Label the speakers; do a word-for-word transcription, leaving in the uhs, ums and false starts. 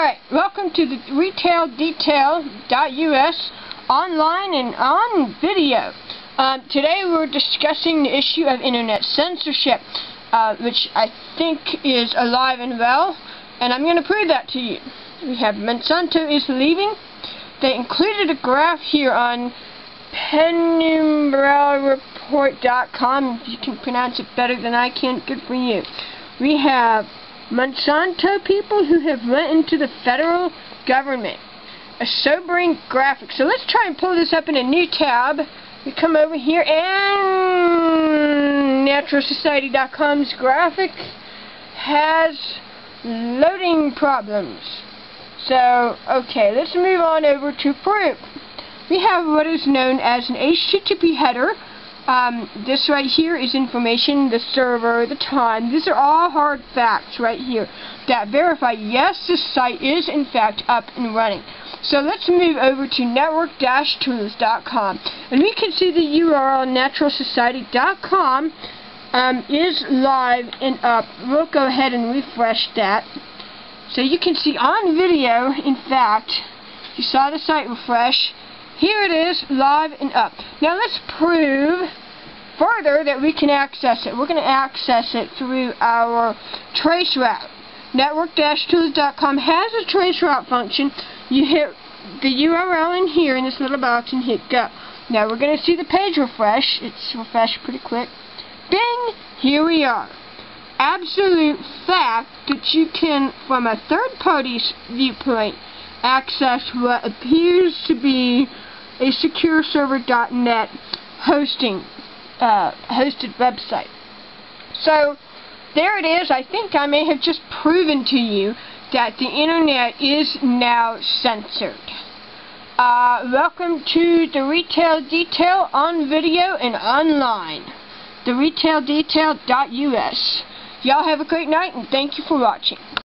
Speaker 1: Alright, welcome to the retail detail dot U S online and on video. Um, today we're discussing the issue of internet censorship, uh, which I think is alive and well, and I'm going to prove that to you. We have Monsanto is leaving. They included a graph here on penumbra report dot com. If you can pronounce it better than I can, good for you. We have Monsanto people who have went into the federal government. A sobering graphic. So let's try and pull this up in a new tab. We come over here and natural society dot com's graphic has loading problems. So, okay, let's move on over to proof. We have what is known as an H T T P header. Um, this right here is information, the server, the time. These are all hard facts right here that verify, yes, this site is in fact up and running. So let's move over to network dash tools dot com, and we can see the U R L natural society dot com um, is live and up. We'll go ahead and refresh that. So you can see on video, in fact, you saw the site refresh. Here it is, live and up. Now let's prove further that we can access it. We're going to access it through our traceroute. network dash tools dot com has a traceroute function. You hit the U R L in here in this little box and hit go. Now we're going to see the page refresh. It's refreshed pretty quick. Bing! Here we are. Absolute fact that you can, from a third party's viewpoint, access what appears to be a secure server dot net hosting uh, hosted website. So there it is. I think I may have just proven to you that the internet is now censored. Uh, welcome to the Retail Detail on video and online. the retail detail dot U S. Y'all have a great night and thank you for watching.